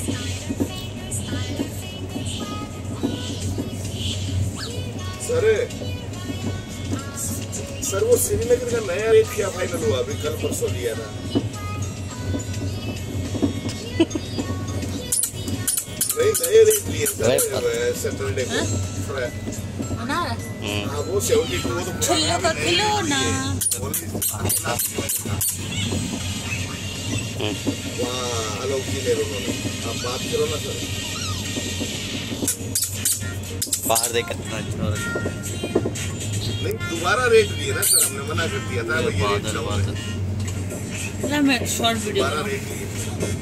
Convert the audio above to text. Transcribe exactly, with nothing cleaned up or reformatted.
Sir sir वो श्रीनगर का नया रेट क्या फाइनल हुआ? अभी कल परसों लिया था। नहीं नए रेट लिए सैटरडे को। अनार? हाँ वो सेवेंटी टू वो तो किलो का किलो ना। वाह अलोक जी ले उन्होंने। आप बात करो ना सर। बाहर देख कितना अच्छा नहीं दोबारा रेट दिए ना सर, हमने मना कर दिया था। बादल बादल ना मैं शॉर्ट वीडियो दोबारा रेट दिए।